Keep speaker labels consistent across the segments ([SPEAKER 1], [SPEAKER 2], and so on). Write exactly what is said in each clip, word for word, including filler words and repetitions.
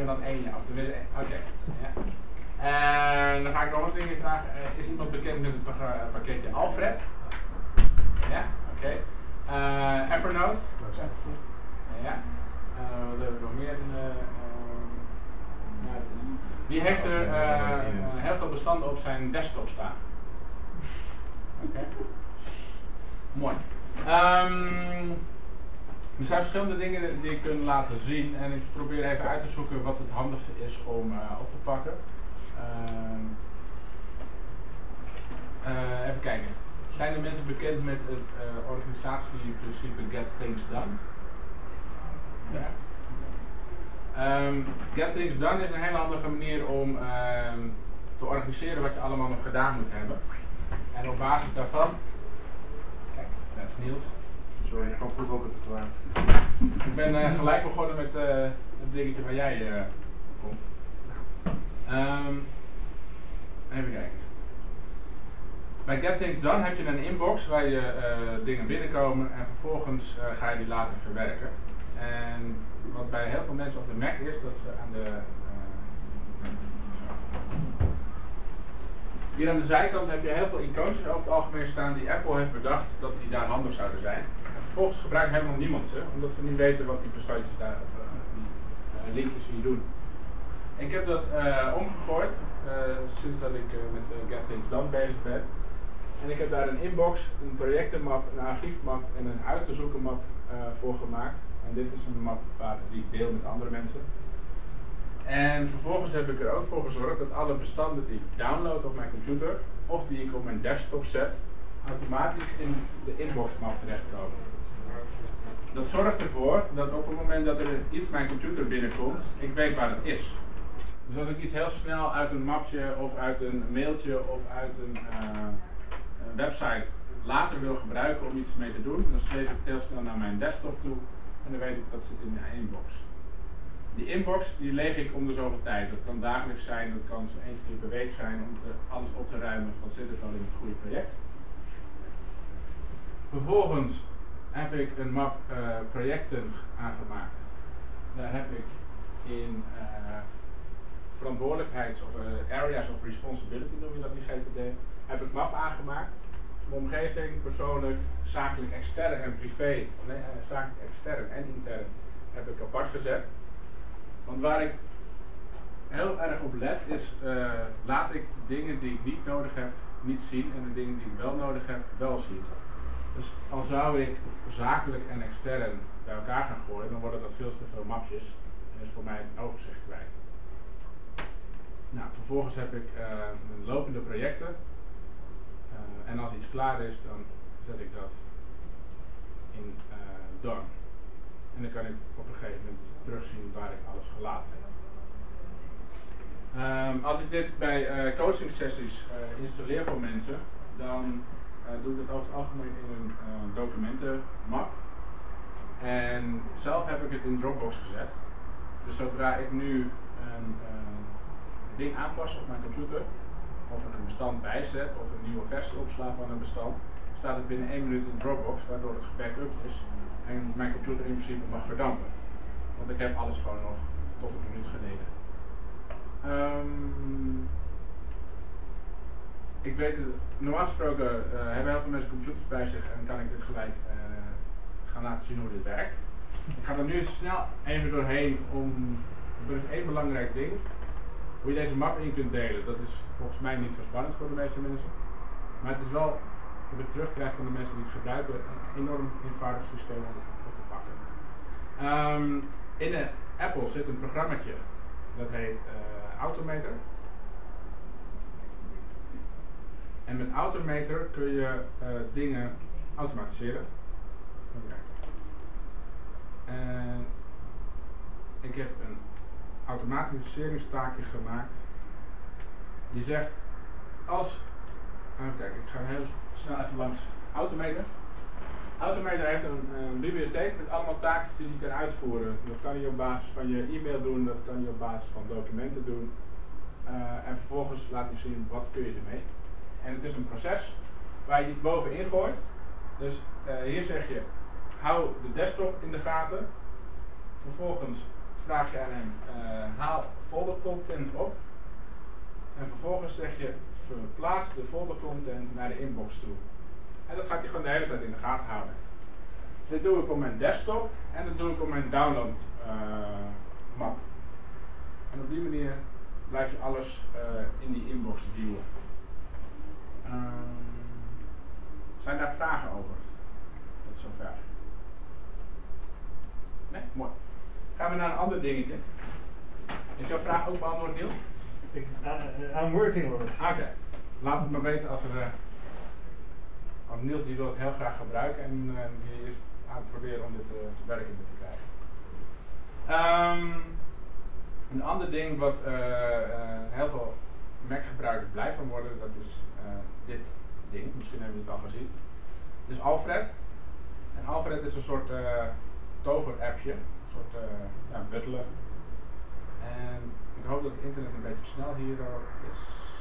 [SPEAKER 1] hebben dan één jaar. Oké. Okay. Ja. En dan ga ik nog wat dingen vragen. Uh, is iemand bekend met het pakketje Alfred? Ja, oké. Okay. Uh, Evernote? Ja. Uh, wat hebben we nog meer? Uh, uh, wie heeft er uh, heel veel bestanden op zijn desktop staan? Oké. Okay. Mooi. Um, er zijn verschillende dingen die je kunt laten zien en ik probeer even uit te zoeken wat het handigste is om uh, op te pakken. Uh, uh, even kijken. Zijn er mensen bekend met het uh, organisatieprincipe Get Things Done? Ja. Um, Get Things Done is een hele handige manier om uh, te organiseren wat je allemaal nog gedaan moet hebben. En op basis daarvan... Kijk, dat is Niels.
[SPEAKER 2] Sorry, ik kwam goed op het kwaad.
[SPEAKER 1] Ik ben uh, gelijk begonnen met uh, het dingetje waar jij uh, komt. Um, even kijken. Bij Get Things Done heb je een inbox waar je uh, dingen binnenkomen en vervolgens uh, ga je die later verwerken. En wat bij heel veel mensen op de Mac is, dat ze aan de... Uh, hier aan de zijkant heb je heel veel icoontjes over het algemeen staan die Apple heeft bedacht dat die daar handig zouden zijn. En vervolgens gebruikt helemaal niemand ze, omdat ze niet weten wat die bestandjes daar, of uh, die uh, linkjes hier doen. Ik heb dat uh, omgegooid uh, sinds dat ik uh, met uh, Get Things Done bezig ben. En ik heb daar een inbox, een projectenmap, een archiefmap en een uit te zoeken map uh, voor gemaakt. En dit is een map waar, die ik deel met andere mensen. En vervolgens heb ik er ook voor gezorgd dat alle bestanden die ik download op mijn computer of die ik op mijn desktop zet, automatisch in de inboxmap terechtkomen. Dat zorgt ervoor dat op het moment dat er iets mijn computer binnenkomt, ik weet waar het is. Dus als ik iets heel snel uit een mapje of uit een mailtje of uit een, uh, een website later wil gebruiken om iets mee te doen, dan sleep ik het heel snel naar mijn desktop toe en dan weet ik dat zit in mijn inbox. Die inbox die leeg ik om de zoveel tijd. Dat kan dagelijks zijn, dat kan zo één keer per week zijn om te, alles op te ruimen van zit het wel in het goede project. Vervolgens heb ik een map uh, projecten aangemaakt. Daar heb ik in uh, verantwoordelijkheids- of uh, areas of responsibility, noem je dat in G T D, heb ik map aangemaakt. Mijn omgeving, persoonlijk, zakelijk extern en privé, nee, uh, zakelijk extern en intern heb ik apart gezet. Want waar ik heel erg op let is, uh, laat ik de dingen die ik niet nodig heb niet zien en de dingen die ik wel nodig heb wel zien. Dus al zou ik zakelijk en extern bij elkaar gaan gooien, dan worden dat veel te veel mapjes en is voor mij het overzicht kwijt. Nou, vervolgens heb ik uh, een lopende projecten uh, en als iets klaar is, dan zet ik dat in uh, Done. En dan kan ik op een gegeven moment terugzien waar ik alles gelaten heb. Um, als ik dit bij uh, coaching sessies uh, installeer voor mensen, dan uh, doe ik het over het algemeen in een uh, documentenmap. En zelf heb ik het in Dropbox gezet. Dus zodra ik nu een uh, ding aanpas op mijn computer, of er een bestand bijzet, of een nieuwe versie opsla van een bestand, staat het binnen één minuut in Dropbox, waardoor het gebackupt is. En mijn computer in principe mag verdampen. Want ik heb alles gewoon nog tot een minuut geleden. Um, ik weet het, normaal gesproken uh, hebben heel veel mensen computers bij zich en kan ik dit gelijk uh, gaan laten zien hoe dit werkt. Ik ga er nu snel even doorheen om, er is één belangrijk ding. Hoe je deze map in kunt delen, dat is volgens mij niet zo spannend voor de meeste mensen. Maar het is wel, hoe ik terugkrijg van de mensen die het gebruiken, een enorm eenvoudig systeem om het op te pakken. Um, in de Apple zit een programmaatje, dat heet uh, Automator. En met Automator kun je uh, dingen automatiseren. Okay. En ik heb een automatiseringstaakje gemaakt. Die zegt, als, even kijken, ik ga heel snel even langs Automator. Automator heeft een, een bibliotheek met allemaal taakjes die je kan uitvoeren. Dat kan je op basis van je e-mail doen, dat kan je op basis van documenten doen. Uh, en vervolgens laat hij zien wat kun je ermee. En het is een proces waar je iets bovenin gooit. Dus uh, hier zeg je, hou de desktop in de gaten. Vervolgens vraag je aan hem, uh, haal folder content op. En vervolgens zeg je, verplaats de folder content naar de inbox toe. En dat gaat hij gewoon de hele tijd in de gaten houden. Dit doe ik op mijn desktop en dat doe ik op mijn download uh, map. En op die manier blijf je alles uh, in die inbox duwen. Um, zijn daar vragen over? Tot zover. Nee? Mooi. Gaan we naar een ander dingetje. Is jouw vraag ook beantwoord, Niels?
[SPEAKER 2] Ik, uh, I'm working on it.
[SPEAKER 1] Oké. Okay. Laat het maar weten als er... Uh, want Niels die wil het heel graag gebruiken en uh, die is aan het proberen om dit uh, te werken te krijgen. Um, een ander ding wat uh, uh, heel veel Mac-gebruikers blij van worden, dat is uh, dit ding. Misschien hebben jullie het al gezien. Dit is Alfred. En Alfred is een soort uh, tover-appje. Een soort uh, ja, butler. En ik hoop dat het internet een beetje snel hier is.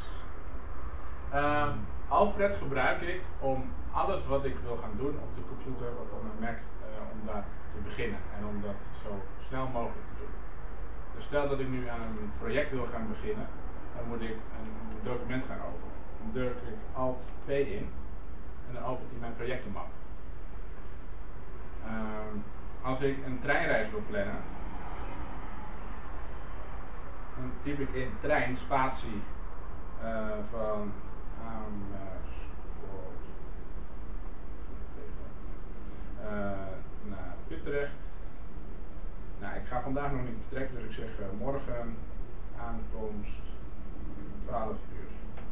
[SPEAKER 1] Um, Alfred gebruik ik om alles wat ik wil gaan doen op de computer of op mijn Mac, uh, om daar te beginnen en om dat zo snel mogelijk te doen. Dus stel dat ik nu aan een project wil gaan beginnen, dan moet ik een, een document gaan openen. Dan druk ik alt V in en dan opent hij mijn projectenmap. Um, als ik een treinreis wil plannen, dan typ ik in trein spatie uh, van Amersfoort uh, naar Utrecht. Nou, ik ga vandaag nog niet vertrekken, dus ik zeg uh, morgen aankomst twaalf uur.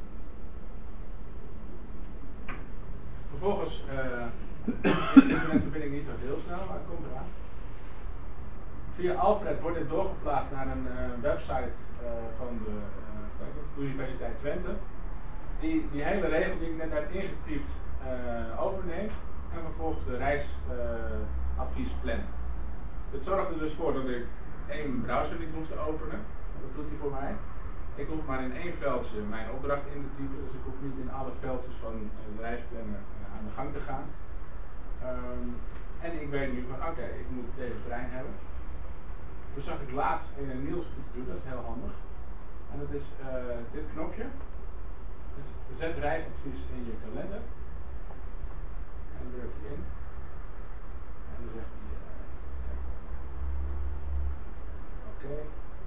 [SPEAKER 1] Vervolgens uh, is de internetverbinding niet zo heel snel, maar het komt eraan. Via Alfred wordt dit doorgeplaatst naar een uh, website uh, van de uh, Universiteit Twente. Die, die hele regel die ik net heb ingetypt uh, overneemt en vervolgens de reisadvies uh, plant. Dit zorgt er dus voor dat ik één browser niet hoef te openen. Dat doet hij voor mij. Ik hoef maar in één veldje mijn opdracht in te typen, dus ik hoef niet in alle veldjes van uh, de reisplanner uh, aan de gang te gaan. Um, en ik weet nu van oké, okay, ik moet deze trein hebben. Dus zag ik laatst in Niels iets doen, dat is heel handig. En dat is uh, dit knopje. Dus zet reisadvies in je kalender. En dan druk je in. En dan zegt hij, uh, ja. oké. Okay.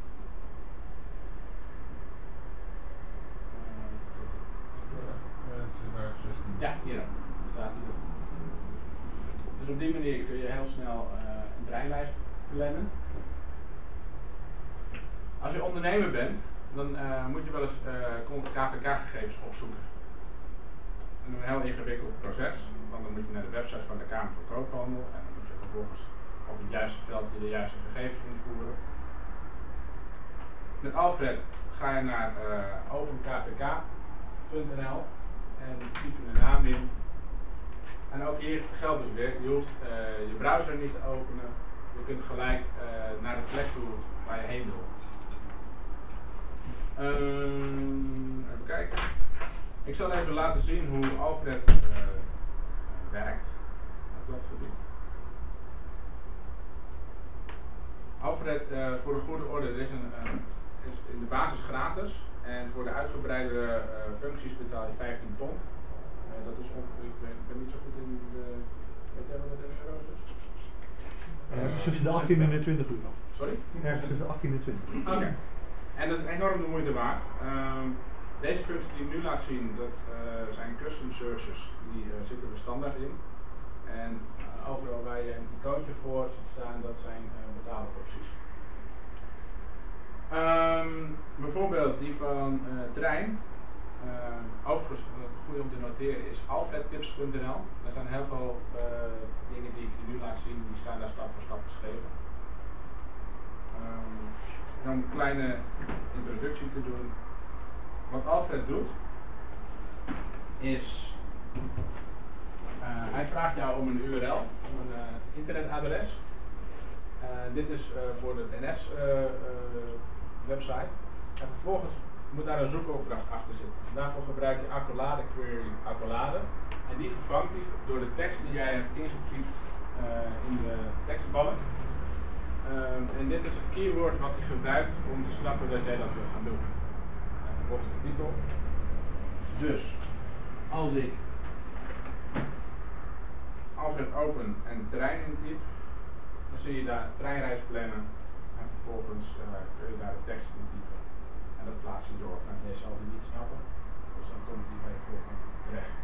[SPEAKER 1] Uh, ja, hier dan. Staat hij er. Dus op die manier kun je heel snel uh, een treinlijst plannen. Als je ondernemer bent, dan uh, moet je wel eens uh, K V K-gegevens opzoeken. Een heel ingewikkeld proces, want dan moet je naar de website van de Kamer van Koophandel en dan moet je vervolgens op het juiste veld de juiste gegevens invoeren. Met Alfred ga je naar uh, open K V K punt N L en typ je de naam in. En ook hier geldt dus weer, je hoeft uh, je browser niet te openen, je kunt gelijk uh, naar de plek toe waar je heen wil. Um, even kijken. Ik zal even laten zien hoe Alfred uh, werkt op dat gebied. Alfred, uh, voor de goede orde, er is, een, uh, is in de basis gratis en voor de uitgebreide uh, functies betaal je vijftien pond. Uh, dat is ongeveer, ik ben, ik ben niet zo goed in de, weet jij wat dat in euro's is?
[SPEAKER 2] Uh, tussen de achttien en de twintig euro.
[SPEAKER 1] Sorry?
[SPEAKER 2] Ergens tussen de achttien en twintig.
[SPEAKER 1] Oké. Okay. En dat is enorm de moeite waard. Um, deze functies die ik nu laat zien, dat uh, zijn custom searches. Die uh, zitten er standaard in. En uh, overal waar je een icoontje voor ziet staan, dat zijn uh, betaalopties. Um, bijvoorbeeld die van uh, trein. Uh, overigens, het goede om te noteren is alfredtips punt N L. Er zijn heel veel uh, dingen die ik nu laat zien, die staan daar stap voor stap beschreven. Um, om een kleine introductie te doen. Wat Alfred doet, is uh, hij vraagt jou om een U R L, om een uh, internetadres. Uh, dit is uh, voor de N S uh, uh, website. En vervolgens moet daar een zoekopdracht achter zitten. Daarvoor gebruik je accolade query accolade. En die vervangt hij door de tekst die jij hebt ingetypt uh, in de tekstbalk. Um, en dit is het keyword wat hij gebruikt om te snappen dat jij dat wil gaan doen. En dan volgt de titel. Dus, als ik Alfred open en terrein intyp, dan zie je daar treinreis plannen en vervolgens uh, kun je daar de tekst in typen. En dat plaatst hij door. Nou, deze zal hij niet snappen, dus dan komt hij bij de volgende terecht.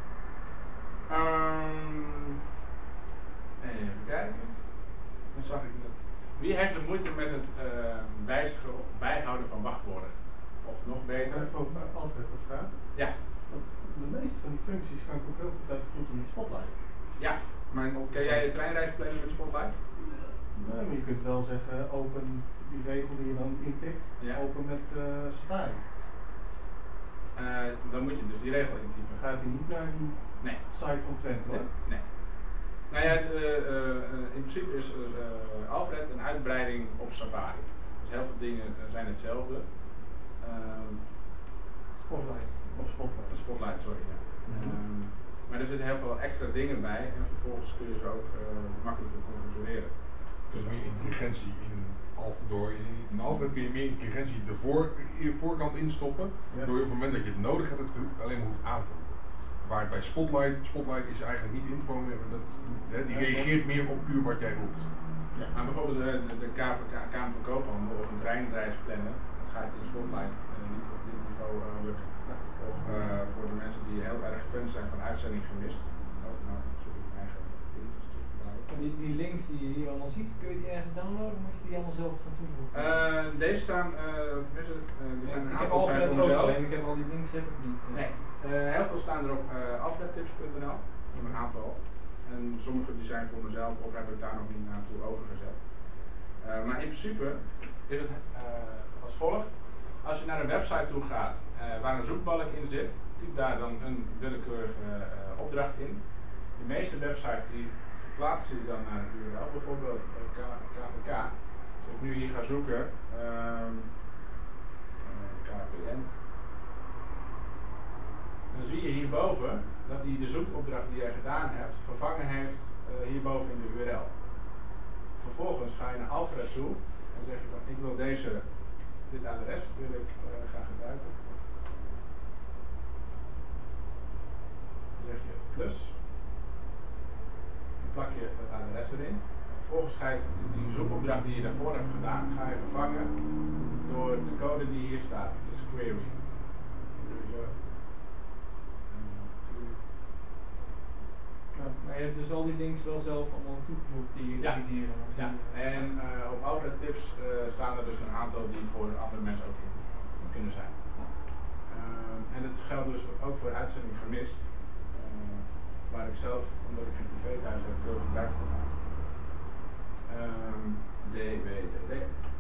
[SPEAKER 1] Um, even kijken. Dan zag ik dat. Wie heeft er moeite met het uh, wijzigen of bijhouden van wachtwoorden? Of nog beter?
[SPEAKER 2] Even over Alfred wat staan.
[SPEAKER 1] Ja.
[SPEAKER 2] Want de meeste van die functies kan ik ook heel goed uitvoeren met Spotlight.
[SPEAKER 1] Ja, maar kan jij je treinreis plannen met Spotlight?
[SPEAKER 2] Nee, maar je kunt wel zeggen, open die regel die je dan intikt,
[SPEAKER 1] ja.
[SPEAKER 2] open met uh, Safari.
[SPEAKER 1] Uh, dan moet je dus die regel intypen.
[SPEAKER 2] Gaat hij niet naar die
[SPEAKER 1] nee.
[SPEAKER 2] site van Twente hoor?
[SPEAKER 1] Nee. nee. Nou ja, de, uh, in principe is uh, Alfred een uitbreiding op Safari. Dus heel veel dingen zijn hetzelfde. Uh,
[SPEAKER 2] Spotlight. Of Spotlight.
[SPEAKER 1] Spotlight, sorry. Ja.
[SPEAKER 2] Mm-hmm.
[SPEAKER 1] um, maar er zitten heel veel extra dingen bij en vervolgens kun je ze ook uh, makkelijker configureren.
[SPEAKER 3] Dus meer intelligentie in Alfred. Door in Alfred kun je meer intelligentie de voor, voorkant instoppen. Ja. Door je op het moment dat je het nodig hebt, het alleen maar hoeft aan te roepen. Waar het bij Spotlight, Spotlight is eigenlijk niet in te komen, dat, hè, die reageert meer op puur wat jij roept.
[SPEAKER 1] Ja. Maar bijvoorbeeld de, de, de Kamer van Koophandel of een treinreis plannen, dat gaat in Spotlight uh, niet op dit niveau uh, lukken. Ja. Of uh, voor de mensen die heel erg fan zijn van uitzending gemist. Oh, nou, zoek ik mijn eigen dingetjes te verbouwen.
[SPEAKER 4] En die, die links die je hier allemaal ziet, kun je die ergens downloaden of moet je die allemaal zelf gaan toevoegen?
[SPEAKER 1] Uh, deze staan, uh, tenminste, uh, er zijn
[SPEAKER 4] ja,
[SPEAKER 1] een
[SPEAKER 4] ik
[SPEAKER 1] aantal
[SPEAKER 4] heb
[SPEAKER 1] zijn
[SPEAKER 4] Alfred
[SPEAKER 1] voor
[SPEAKER 4] ook
[SPEAKER 1] mezelf.
[SPEAKER 4] alleen, ik heb al die links heb ik niet. Ja.
[SPEAKER 1] Nee, uh, heel veel staan er op uh, alfredtips punt n l, een aantal. En sommige die zijn voor mezelf of heb ik daar nog niet naartoe overgezet. Uh, maar in principe is het uh, als volgt. Als je naar een website toe gaat uh, waar een zoekbalk in zit, typ daar dan een willekeurige uh, opdracht in. De meeste websites die verplaatsen je dan naar een U R L, bijvoorbeeld uh, K V K. Als ik nu hier ga zoeken, um, uh, K P N, dan zie je hierboven dat hij de zoekopdracht die jij gedaan hebt vervangen heeft uh, hierboven in de U R L. Vervolgens ga je naar Alfred toe en zeg je van ik wil deze, dit adres wil ik uh, gaan gebruiken. Dan zeg je plus, dan plak je het adres erin. En vervolgens ga je die zoekopdracht die je daarvoor hebt gedaan, ga je vervangen door de code die hier staat, dus query.
[SPEAKER 4] Maar je hebt dus al die links wel zelf allemaal toegevoegd die je
[SPEAKER 1] ja.
[SPEAKER 4] hier allemaal
[SPEAKER 1] ja. En uh, op Alfred Tips uh, staan er dus een aantal die voor andere mensen ook in kunnen zijn. Ja. Uh, en dat geldt dus ook voor uitzending gemist, uh, waar ik zelf, omdat ik geen tv thuis heb, veel gebruik van maak. Um, D W D D.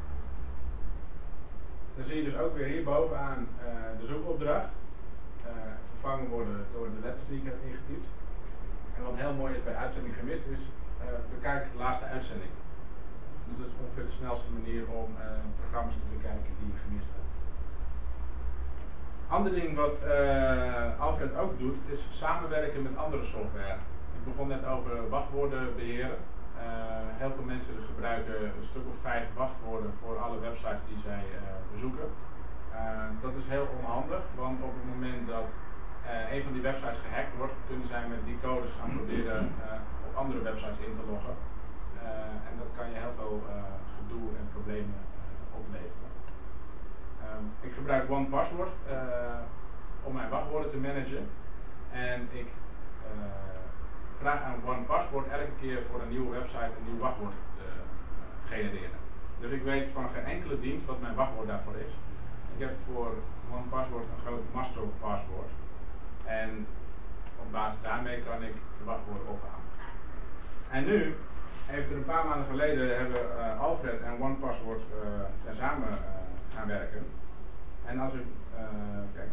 [SPEAKER 1] Dan zie je dus ook weer hier bovenaan uh, de zoekopdracht uh, vervangen worden door de letters die ik heb ingetypt. En wat heel mooi is bij uitzending gemist is, uh, bekijk de laatste uitzending. Dus dat is ongeveer de snelste manier om uh, programma's te bekijken die je gemist hebt. Ander ding wat uh, Alfred ook doet, is samenwerken met andere software. Ik begon net over wachtwoorden beheren. Uh, heel veel mensen gebruiken een stuk of vijf wachtwoorden voor alle websites die zij uh, bezoeken. Uh, dat is heel onhandig, want op het moment dat Uh, een van die websites gehackt wordt, kunnen zij met die codes gaan proberen uh, op andere websites in te loggen. Uh, en dat kan je heel veel uh, gedoe en problemen uh, opleveren. Um, ik gebruik OnePassword uh, om mijn wachtwoorden te managen. En ik uh, vraag aan OnePassword elke keer voor een nieuwe website een nieuw wachtwoord te uh, genereren. Dus ik weet van geen enkele dienst wat mijn wachtwoord daarvoor is. Ik heb voor OnePassword een groot master paswoord. En op basis daarmee kan ik de wachtwoorden ophalen. En nu, heeft er een paar maanden geleden, hebben uh, Alfred en OnePassword uh, zijn samen uh, gaan werken. En als ik, uh, kijk,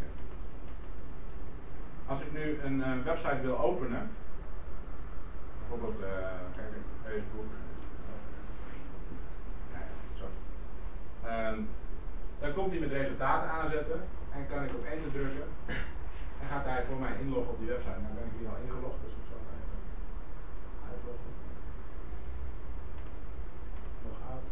[SPEAKER 1] als ik nu een uh, website wil openen, bijvoorbeeld, uh, kijk, Facebook, uh, ja, zo. Um, dan komt hij met resultaten aanzetten en kan ik op enter drukken. En gaat hij voor mij inloggen op die website. Nou ben ik hier al ingelogd, dus ik zal even uitloggen. Log out.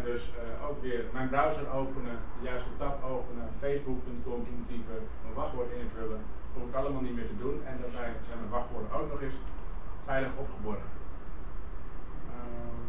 [SPEAKER 1] dus uh, ook weer mijn browser openen, de juiste tab openen, facebook punt com intypen, mijn wachtwoord invullen. Dat hoef ik allemaal niet meer te doen en daarbij zijn mijn wachtwoorden ook nog eens veilig opgeborgen. Um,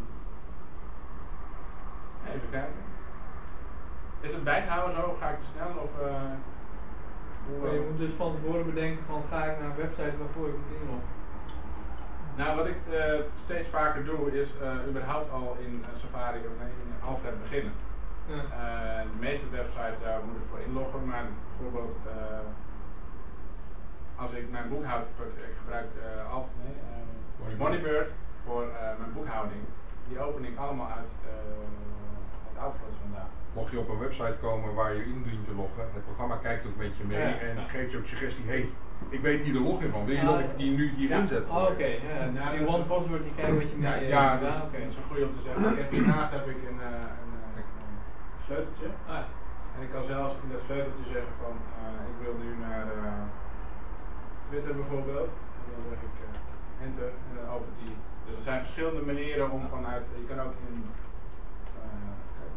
[SPEAKER 1] even kijken. Is het bij te houden zo of ga ik te snel? Of, uh, hoe,
[SPEAKER 4] je moet dus van tevoren bedenken van ga ik naar een website waarvoor ik moet inloggen.
[SPEAKER 1] Nou, wat ik uh, steeds vaker doe is uh, überhaupt al in uh, Safari of nee, in Alfred beginnen.
[SPEAKER 4] Ja.
[SPEAKER 1] Uh, de meeste websites daar moet ik voor inloggen, maar bijvoorbeeld uh, als ik mijn boekhoud, ik gebruik uh, Alf, nee, uh, Moneybird voor uh, mijn boekhouding, die open ik allemaal uit, uh, uit Alfred vandaan.
[SPEAKER 3] Mocht je op een website komen waar je in dient te loggen, het programma kijkt ook met je mee
[SPEAKER 1] ja,
[SPEAKER 3] en
[SPEAKER 1] ja.
[SPEAKER 3] geeft je ook suggestie, hey, ik weet hier de login van, wil je
[SPEAKER 4] Ah,
[SPEAKER 3] dat ik die nu hierin
[SPEAKER 1] ja.
[SPEAKER 3] zet?
[SPEAKER 4] Oh, oké, okay. ja, dus
[SPEAKER 1] Ja,
[SPEAKER 4] die
[SPEAKER 1] dus
[SPEAKER 4] one password die kijkt wat je mee...
[SPEAKER 1] Ja,
[SPEAKER 3] ja,
[SPEAKER 1] ja,
[SPEAKER 3] dus-
[SPEAKER 1] dus,
[SPEAKER 4] oké.
[SPEAKER 1] dat is een goede om te zeggen. Ik heb hiernaast heb ik een, uh, een, uh, een sleuteltje.
[SPEAKER 4] Ah, ja.
[SPEAKER 1] En ik kan zelfs in dat sleuteltje zeggen van uh, ik wil nu naar uh, Twitter bijvoorbeeld. En dan zeg ik uh, enter en dan opent die. Dus er zijn verschillende manieren om vanuit, je kan ook in uh,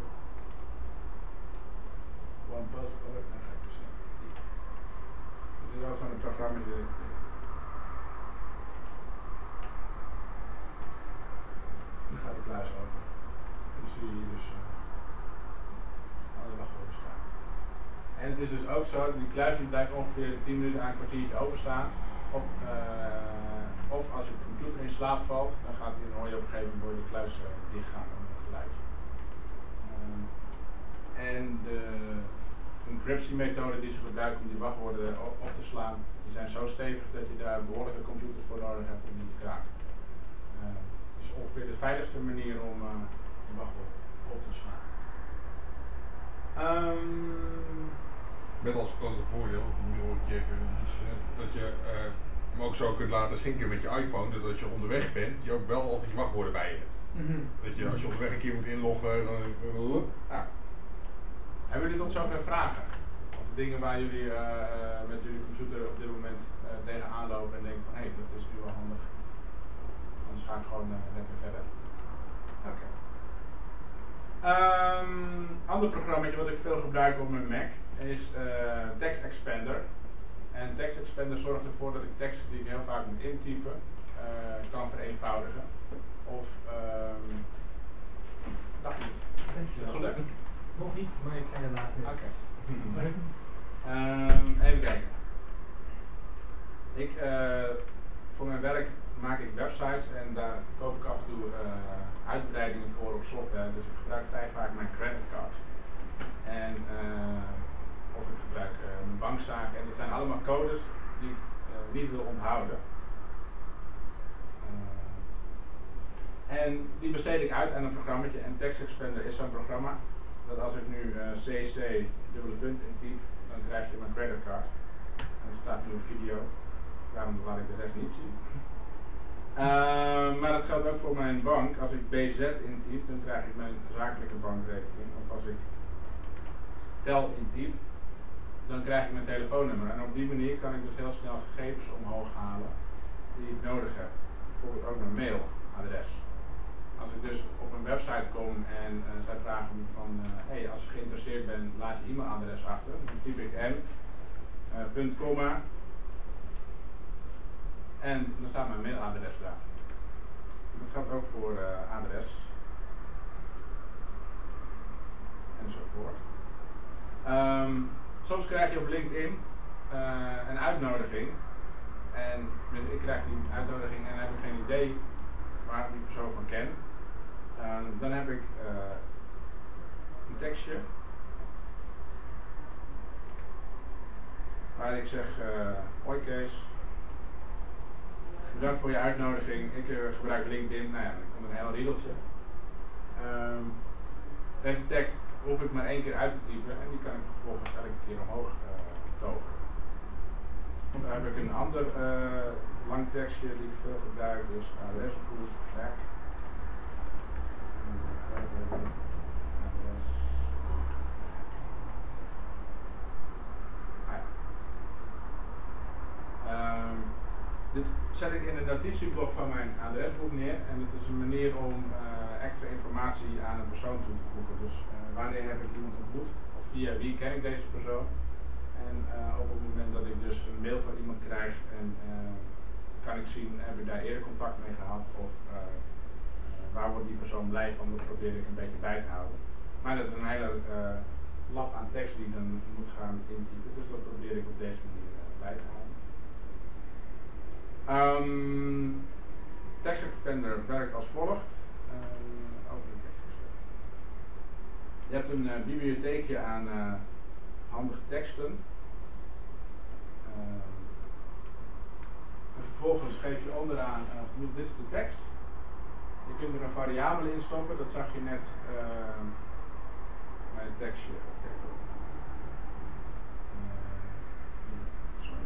[SPEAKER 1] one password, dan ga ik dus naar die. Het is ook gewoon een programma die dan gaat de kluis open. En dan zie je hier dus uh, alle wachtwoorden staan. En het is dus ook zo, die kluis die blijft ongeveer tien minuten aan een kwartiertje openstaan. Of, uh, of als je computer in slaap valt, dan gaat hij, dan hoor je op een gegeven moment door de kluis uh, dichtgaan met een geluidje. Um, en de encryptiemethode die ze gebruiken om die wachtwoorden op, op te slaan, die zijn zo stevig dat je daar behoorlijke computers voor nodig hebt om die te kraken. Uh, het is ongeveer de veiligste manier om uh, die wachtwoorden op te slaan. Um,
[SPEAKER 3] Met als grote voordeel, dat je uh, hem ook zo kunt laten zinken met je iPhone, dat als je onderweg bent, je ook wel altijd je wachtwoorden bij je hebt.
[SPEAKER 4] Mm-hmm.
[SPEAKER 3] Dat je als je onderweg een keer moet inloggen, dan... Uh, ja.
[SPEAKER 1] Hebben jullie tot zover vragen? Of dingen waar jullie uh, uh, met jullie computer op dit moment uh, tegenaan lopen en denken van hé, hey, dat is nu wel handig. Anders ga ik gewoon uh, lekker verder. Oké. Okay. Um, ander programma wat ik veel gebruik op mijn Mac is uh, Text Expander. En Text Expander zorgt ervoor dat ik teksten die ik heel vaak moet intypen uh, kan vereenvoudigen. Of, um, dag niet. Is het gelukt?
[SPEAKER 5] Nog niet, maar ik ga je later.
[SPEAKER 1] Oké. Okay. um, even kijken. Ik, uh, voor mijn werk maak ik websites en daar koop ik af en toe uh, uitbreidingen voor op software. Dus ik gebruik vrij vaak mijn creditcard. En, uh, of ik gebruik uh, mijn bankzaken. En dat zijn allemaal codes die ik uh, niet wil onthouden. Uh, en die besteed ik uit aan een programmaatje. En Text Expander is zo'n programma. Dat als ik nu uh, C C dubbele punt intyp, dan krijg je mijn creditcard. En er staat nu een video. Daarom laat ik de rest niet zien. Uh, maar dat geldt ook voor mijn bank. Als ik B Z intyp, dan krijg ik mijn zakelijke bankrekening. Of als ik tel intyp, dan krijg ik mijn telefoonnummer. En op die manier kan ik dus heel snel gegevens omhoog halen die ik nodig heb. Bijvoorbeeld ook mijn mailadres. Als ik dus op een website kom en uh, zij vragen me van, uh, hey, als je geïnteresseerd bent, laat je e-mailadres achter. Dan typ ik m, uh, punt, komma. En dan staat mijn mailadres daar. Dat geldt ook voor uh, adres. Enzovoort. Um, soms krijg je op LinkedIn uh, een uitnodiging. En dus ik krijg die uitnodiging en dan heb ik geen idee waar ik die persoon van ken. Um, dan heb ik uh, een tekstje. Waar ik zeg, uh, hoi Kees. Bedankt voor je uitnodiging. Ik uh, gebruik LinkedIn. Nou ja, dan komt een heel riedeltje. Um, deze tekst hoef ik maar één keer uit te typen en die kan ik vervolgens elke keer omhoog uh, toveren. Dan heb ik een ander uh, lang tekstje die ik veel gebruik, dus adresboek, back. Um, dit zet ik in het notitieblok van mijn adresboek neer en het is een manier om uh, extra informatie aan een persoon toe te voegen. Dus uh, wanneer heb ik iemand ontmoet of via wie ken ik deze persoon. En uh, op het moment dat ik dus een mail van iemand krijg en uh, kan ik zien, heb ik daar eerder contact mee gehad of uh, uh, waar wordt die persoon blij van, dat probeer ik een beetje bij te houden. Maar dat is een hele uh, lab aan tekst die ik dan moet gaan intypen, dus dat probeer ik op deze manier uh, bij te houden. Um, TextExpander werkt als volgt. Uh, open tekst. Je hebt een uh, bibliotheekje aan uh, handige teksten. Uh, en vervolgens geef je onderaan, uh, dit is de tekst. Je kunt er een variabele in stoppen, dat zag je net uh, bij het tekstje. Okay. Uh, sorry.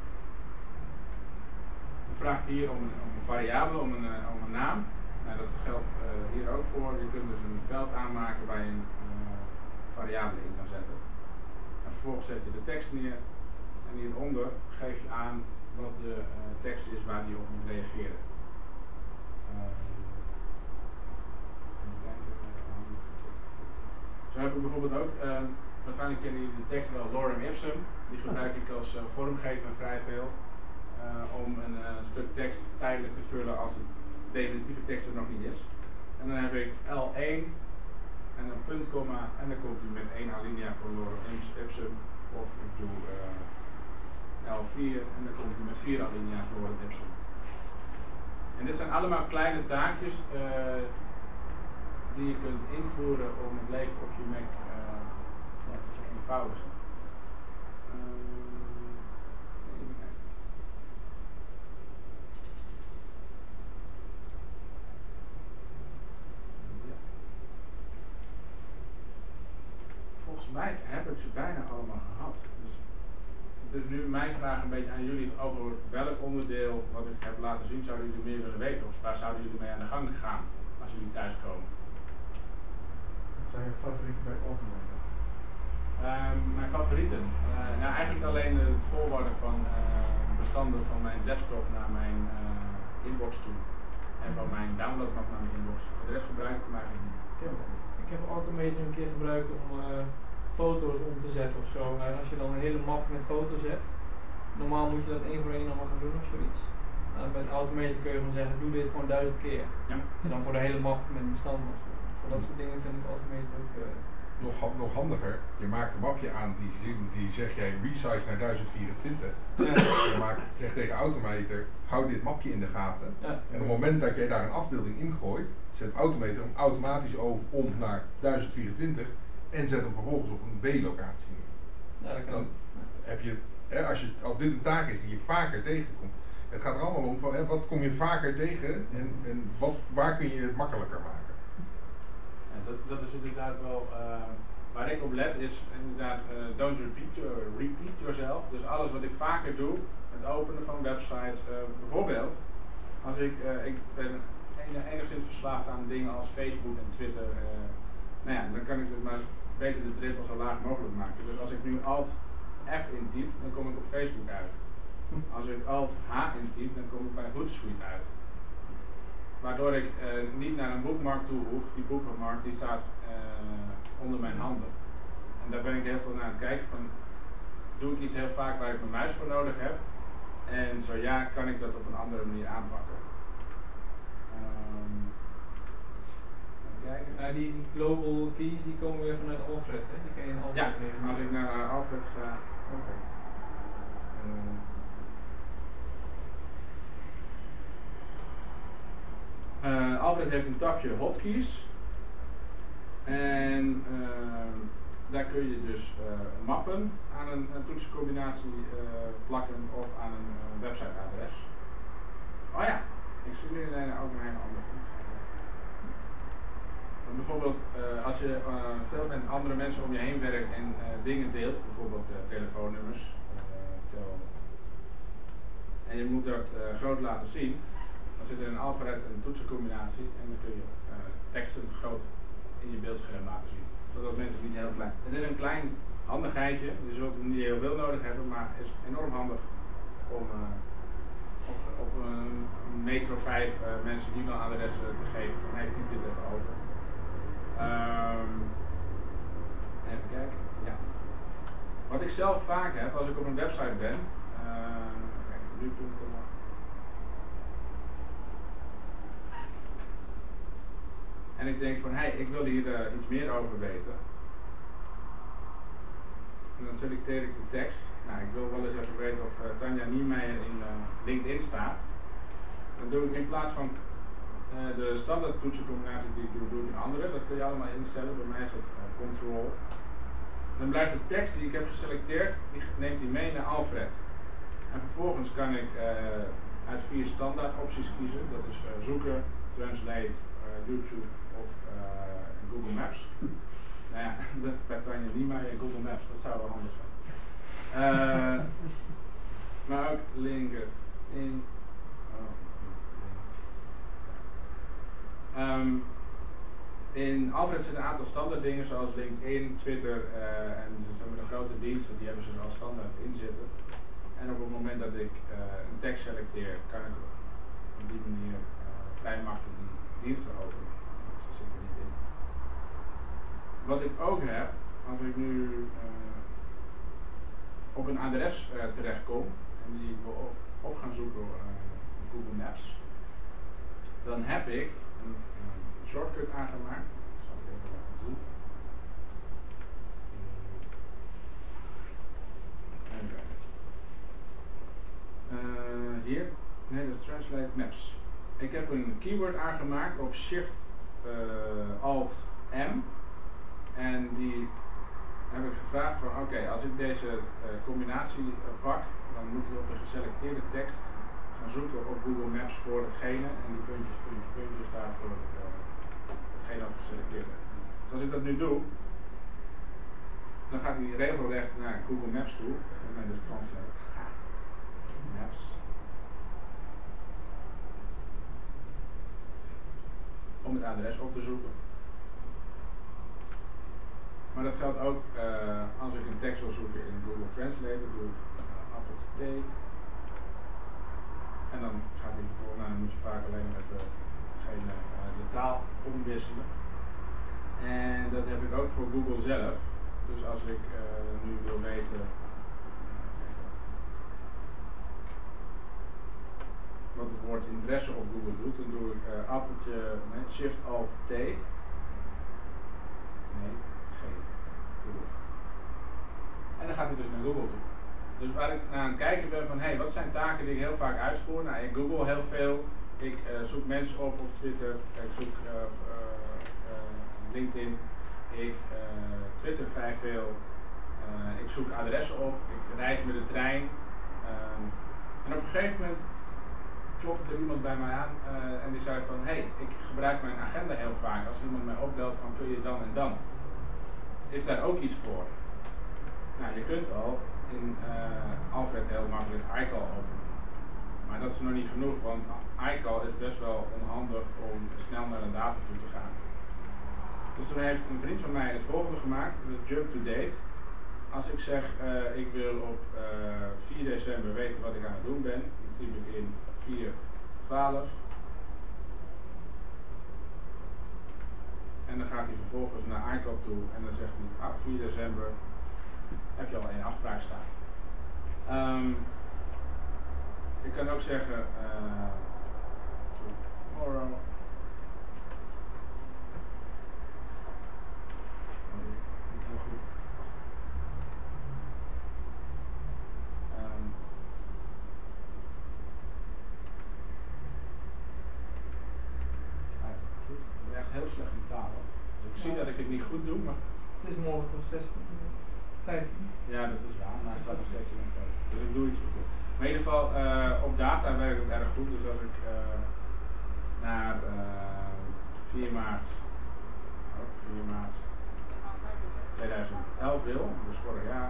[SPEAKER 1] Dan vraag je hier om een, om een variabele, om een, uh, om een naam. Nou, dat geldt uh, hier ook voor. Je kunt dus een veld aanmaken waar je een uh, variabele in kan zetten. En vervolgens zet je de tekst neer en hieronder geef je aan wat de uh, tekst is waar die op moet reageren. Uh, Zo heb ik bijvoorbeeld ook, uh, waarschijnlijk kennen jullie de tekst wel, lorem ipsum. Die gebruik ik als uh, vormgever vrij veel. Uh, om een uh, stuk tekst tijdelijk te vullen als de definitieve tekst er nog niet is. En dan heb ik L één en een punt, komma en dan komt hij met één alinea voor lorem ipsum. Of ik doe uh, L vier en dan komt hij met vier alinea's lorem ipsum. En dit zijn allemaal kleine taakjes uh, die je kunt invoeren om het leven op je Mac uh, ja, te vereenvoudigen. Volgens mij heb ik ze bijna allemaal gehad. Dus het is nu mijn vraag een beetje aan jullie over welk onderdeel wat ik heb laten zien zouden jullie meer willen weten, of waar zouden jullie mee aan de gang gaan als jullie thuiskomen.
[SPEAKER 2] Wat zijn je favorieten bij Automator?
[SPEAKER 1] Uh, mijn favorieten? Uh, nou, eigenlijk alleen het voorwaarden van uh, bestanden van mijn desktop naar mijn uh, inbox toe. En van mijn downloadmap naar mijn inbox. Voor de rest gebruik ik hem eigenlijk niet.
[SPEAKER 4] Ik heb, ik heb Automator een keer gebruikt om uh, foto's om te zetten of zo. En als je dan een hele map met foto's hebt, normaal moet je dat één voor één allemaal gaan doen of zoiets. Uh, met Automator kun je gewoon zeggen, doe dit gewoon duizend keer.
[SPEAKER 1] Ja. En
[SPEAKER 4] dan voor de hele map met bestanden of zo. Voor dat soort dingen vind ik Automator ook... Uh,
[SPEAKER 3] Nog, nog handiger, je maakt een mapje aan die, die zeg jij resize naar duizend vierentwintig. Ja. Je maakt, zegt tegen Automator, hou dit mapje in de gaten.
[SPEAKER 4] Ja.
[SPEAKER 3] En op het moment dat jij daar een afbeelding in gooit, zet Automator hem automatisch over om naar duizend vierentwintig en zet hem vervolgens op een B-locatie neer.
[SPEAKER 4] Ja, dat kan.
[SPEAKER 3] Dan heb je het, hè, als, je, als dit een taak is die je vaker tegenkomt. Het gaat er allemaal om van hè, wat kom je vaker tegen en, en wat, waar kun je het makkelijker maken.
[SPEAKER 1] Dat, dat is inderdaad wel, uh, waar ik op let is inderdaad uh, don't repeat, your, repeat yourself. Dus alles wat ik vaker doe, het openen van websites, uh, bijvoorbeeld als ik, uh, ik ben enigszins verslaafd aan dingen als Facebook en Twitter, uh, nou ja, dan kan ik het maar beter de drempel zo laag mogelijk maken. Dus als ik nu Alt F intyp, dan kom ik op Facebook uit. Als ik Alt H intyp, dan kom ik bij Hootsuite uit. Waardoor ik uh, niet naar een bookmark toe hoef. Die bookmark die staat uh, onder mijn handen. En daar ben ik heel veel naar aan het kijken van, doe ik iets heel vaak waar ik mijn muis voor nodig heb? En zo ja, kan ik dat op een andere manier aanpakken. Um, even kijken.
[SPEAKER 4] Ja, die, die global keys die komen weer vanuit Alfred, hè? Die kan je in Alfred
[SPEAKER 1] ja,
[SPEAKER 4] nemen.
[SPEAKER 1] als ik naar uh, Alfred ga. Oké. Okay. Uh, Uh, Alfred heeft een tabje hotkeys en uh, daar kun je dus uh, mappen aan een, een toetsencombinatie uh, plakken of aan een uh, websiteadres. Oh ja, ik zie nu alleen ook een hele andere ding. Bijvoorbeeld uh, als je uh, veel met andere mensen om je heen werkt en uh, dingen deelt, bijvoorbeeld uh, telefoonnummers, uh, tel, en je moet dat uh, groot laten zien. Dan zit er in Alfred een toetsencombinatie en dan kun je uh, teksten groot in je beeldscherm laten zien. Zodat mensen het niet heel klein. Het is een klein handigheidje, je zult hem niet heel veel nodig hebben, maar het is enorm handig om uh, op, op een metro vijf uh, mensen e-mailadressen te geven van hey, typ dit even over. Um, even kijken. Ja. Wat ik zelf vaak heb als ik op een website ben. Uh, kijk, nu punt n l. En ik denk van, hé, hey, ik wil hier uh, iets meer over weten. En dan selecteer ik de tekst. Nou, ik wil wel eens even weten of uh, Tanja Niemeyer in uh, LinkedIn staat. Dan doe ik in plaats van uh, de standaard toetsencombinatie die ik doe, doe ik een andere. Dat kun je allemaal instellen. Bij mij is dat uh, control. Dan blijft de tekst die ik heb geselecteerd, die neemt hij mee naar Alfred. En vervolgens kan ik uh, uit vier standaard opties kiezen. Dat is uh, zoeken, translate, uh, YouTube of uh, Google Maps. Nou ja, dat bij Tanja Niemeyer en Google Maps, dat zou wel handig zijn. Uh, maar ook linken in. Oh, um, in Alfred zitten een aantal standaard dingen zoals LinkedIn, Twitter uh, en dus hebben we de grote diensten, die hebben ze er al standaard in zitten. En op het moment dat ik uh, een tekst selecteer, kan ik op die manier uh, vrij makkelijk die diensten openen. Dus dat zit er niet in. Wat ik ook heb, als ik nu uh, op een adres uh, terechtkom en die ik wil op, op gaan zoeken uh, op Google Maps, dan heb ik een, een shortcut aangemaakt. Dat zal ik even laten zien. Even kijken. Uh, hier, nee, dat is Translate Maps. Ik heb een keyword aangemaakt op Shift uh, Alt M. En die heb ik gevraagd van oké, okay, als ik deze uh, combinatie uh, pak, dan moet ik op de geselecteerde tekst gaan zoeken op Google Maps voor hetgene en die puntjes, puntjes, puntjes staat voor het, uh, hetgene dat ik geselecteerd heb. Dus als ik dat nu doe, dan gaat hij regelrecht naar Google Maps toe. En dan dus translate. Maps. Om het adres op te zoeken. Maar dat geldt ook uh, als ik een tekst wil zoeken in Google Translate, dan doe ik uh, appel T. En dan gaat hij vervolgens, nou, dan moet je vaak alleen nog even hetgene, uh, de taal omwisselen. En dat heb ik ook voor Google zelf. Dus als ik uh, nu wil weten wat het woord interesse op Google doet, dan doe ik uh, appeltje, nee, Shift Alt T. Nee. En dan gaat hij dus naar Google toe. Dus waar ik naar aan het kijken ben van, hé, hey, wat zijn taken die ik heel vaak uitvoer? Nou, ik Google heel veel. Ik uh, zoek mensen op op Twitter. Ik zoek uh, uh, uh, LinkedIn. Ik uh, Twitter vrij veel. Uh, ik zoek adressen op. Ik reis met de trein. Um, en op een gegeven moment klopte er iemand bij mij aan uh, en die zei van, hé, hey, ik gebruik mijn agenda heel vaak. Als iemand mij opbelt van, kun je dan en dan? Is daar ook iets voor? Nou, je kunt al in uh, Alfred heel makkelijk iCal openen. Maar dat is nog niet genoeg, want iCal is best wel onhandig om snel naar een datum toe te gaan. Dus toen heeft een vriend van mij het volgende gemaakt, dat is Jump to Date. Als ik zeg, uh, ik wil op uh, vier december weten wat ik aan het doen ben, dan typ ik in vier twaalf. En dan gaat hij vervolgens naar iCloud toe en dan zegt hij, ah, vier december heb je al één afspraak staan. Um, ik kan ook zeggen, uh, tomorrow. Oh, niet heel goed. Um, ik ben echt heel slecht in taal. Dus ik zie ja. dat ik het niet goed doe, maar...
[SPEAKER 4] Het is morgen tot zestien, vijftien.
[SPEAKER 1] Ja, dat is waar, maar het staat nog steeds in mijn code. Dus ik doe iets verkeerd. Maar in ieder geval, uh, op data werkt het erg goed. Dus als ik uh, naar uh, vier maart, oh, vier maart tweeduizend elf wil, dus vorig jaar,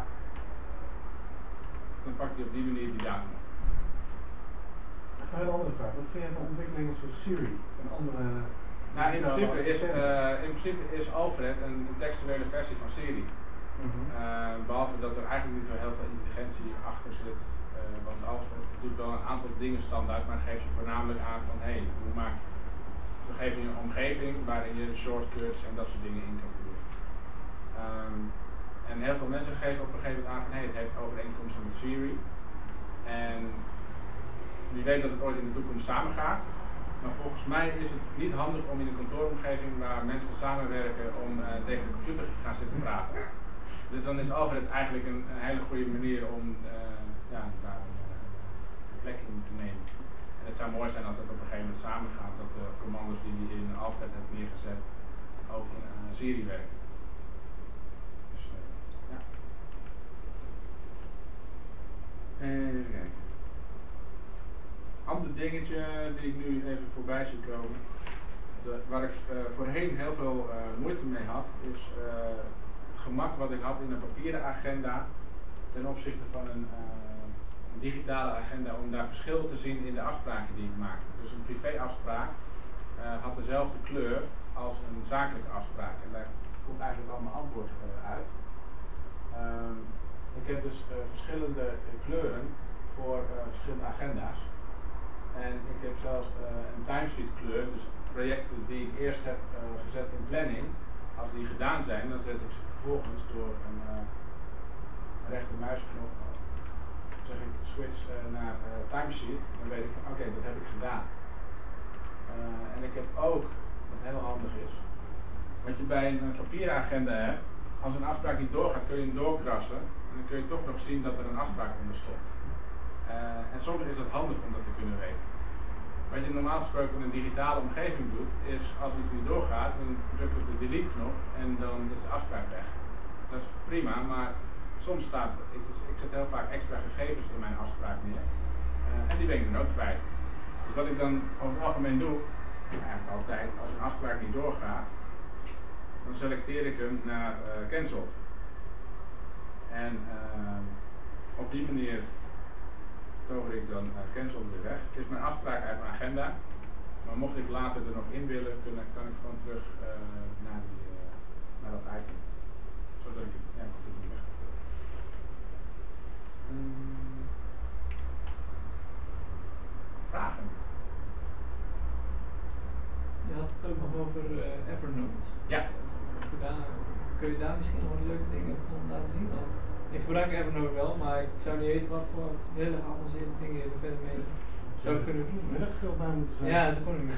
[SPEAKER 1] dan pakt hij op die manier die datum op.
[SPEAKER 2] Een andere vraag. Wat vind jij van ontwikkelingen zoals Siri en andere...
[SPEAKER 1] Nou, in principe, is, uh, in principe is Alfred een, een textuele versie van Siri.
[SPEAKER 2] Mm-hmm.
[SPEAKER 1] Uh, behalve dat er eigenlijk niet zo heel veel intelligentie achter zit. Uh, want Alfred doet wel een aantal dingen standaard, maar geeft je voornamelijk aan van hé, hey, hoe maak je Dus we geven je een omgeving waarin je de shortcuts en dat soort dingen in kan voeren. Um, en heel veel mensen geven op een gegeven moment aan van hey, het heeft overeenkomsten met Siri. En wie weet dat het ooit in de toekomst samen gaat. Maar volgens mij is het niet handig om in een kantooromgeving waar mensen samenwerken om uh, tegen de computer te gaan zitten praten. Dus dan is Alfred eigenlijk een, een hele goede manier om uh, ja, daar een, een plek in te nemen. En het zou mooi zijn als het op een gegeven moment samen gaat, dat de commando's die je in Alfred hebt neergezet ook in uh, Siri werken. Dus uh, ja. Even kijken. Ander dingetje die ik nu even voorbij zie komen, de, waar ik uh, voorheen heel veel uh, moeite mee had, is uh, het gemak wat ik had in een papieren agenda ten opzichte van een, uh, een digitale agenda, om daar verschil te zien in de afspraken die ik maakte. Dus een privéafspraak uh, had dezelfde kleur als een zakelijke afspraak en daar komt eigenlijk al mijn antwoord uh, uit. Um, ik heb dus uh, verschillende uh, kleuren voor uh, verschillende agenda's. En ik heb zelfs uh, een timesheet kleur, dus projecten die ik eerst heb uh, gezet in planning, als die gedaan zijn, dan zet ik ze vervolgens door een uh, rechtermuisknop, zeg ik switch uh, naar uh, timesheet, dan weet ik van oké, okay, dat heb ik gedaan. Uh, en ik heb ook, wat heel handig is, wat je bij een papieragenda hebt, als een afspraak niet doorgaat kun je hem doorkrassen en dan kun je toch nog zien dat er een afspraak onder stond. Uh, en soms is het handig om dat te kunnen weten. Wat je normaal gesproken in een digitale omgeving doet, is als iets niet doorgaat, dan druk je op de delete knop en dan is de afspraak weg. Dat is prima, maar soms staat, ik, ik zet heel vaak extra gegevens in mijn afspraak neer. Uh, en die ben ik dan ook kwijt. Dus wat ik dan over het algemeen doe, eigenlijk altijd, als een afspraak niet doorgaat, dan selecteer ik hem naar uh, cancelled. En uh, op die manier tover ik dan uh, cancel weer weg. Het is mijn afspraak uit mijn agenda, maar mocht ik later er nog in willen, kunnen, kan ik gewoon terug uh, naar, die, uh, naar dat item. Zodat ik ja, ik het niet weg kan gooien. Um, vragen?
[SPEAKER 4] Je had het ook nog over uh, Evernote.
[SPEAKER 1] Ja.
[SPEAKER 4] Daar, kun je daar misschien nog wat leuke dingen van laten zien? Dan? Ik gebruik Evernote wel, maar ik zou niet weten wat voor hele geavanceerde dingen je er verder mee zou kunnen doen.
[SPEAKER 2] Er moet geld bij moeten zijn.
[SPEAKER 4] Ja, dat kon ik niet.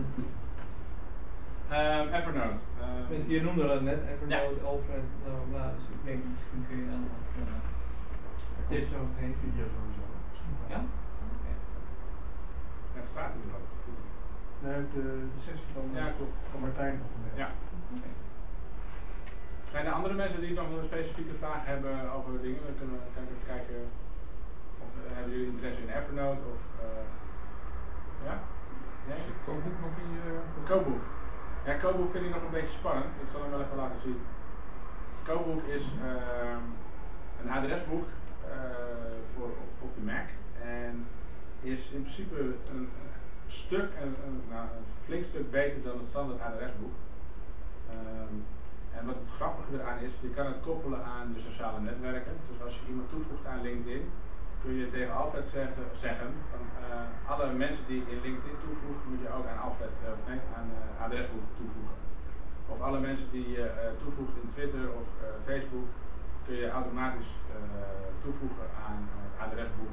[SPEAKER 1] um, Evernote. Um,
[SPEAKER 4] Tenminste, je noemde dat net, Evernote,
[SPEAKER 1] ja.
[SPEAKER 4] Alfred, bla bla bla. Dus ik denk, misschien kun je daar nog wat uh, tips over geven.
[SPEAKER 2] Video sowieso.
[SPEAKER 4] Ja?
[SPEAKER 1] Okay. Ja, het staat hier wel.
[SPEAKER 2] Nee, de, de sessie van,
[SPEAKER 1] ja, klopt.
[SPEAKER 2] van Martijn van vandaag.
[SPEAKER 1] Ja. Okay. Zijn er andere mensen die nog een specifieke vraag hebben over dingen? Dan kunnen we even kijken of uh, hebben jullie interesse in Evernote of uh, ja? Nee?
[SPEAKER 3] Is het kookboek nog in je...
[SPEAKER 1] Kookboek. Ja, Kookboek vind ik nog een beetje spannend. Ik zal hem wel even laten zien. Kookboek is uh, een adresboek uh, voor op, op de Mac en is in principe een, een stuk, een, een, nou, een flink stuk beter dan het standaard adresboek. Um, En wat het grappige eraan is, je kan het koppelen aan de sociale netwerken. Dus als je iemand toevoegt aan LinkedIn, kun je tegen Alfred zeggen van uh, alle mensen die ik in LinkedIn toevoeg, moet je ook aan Alfred, uh, of nee, aan uh, adresboek toevoegen. Of alle mensen die je uh, toevoegt in Twitter of uh, Facebook, kun je automatisch uh, toevoegen aan uh, het adresboek.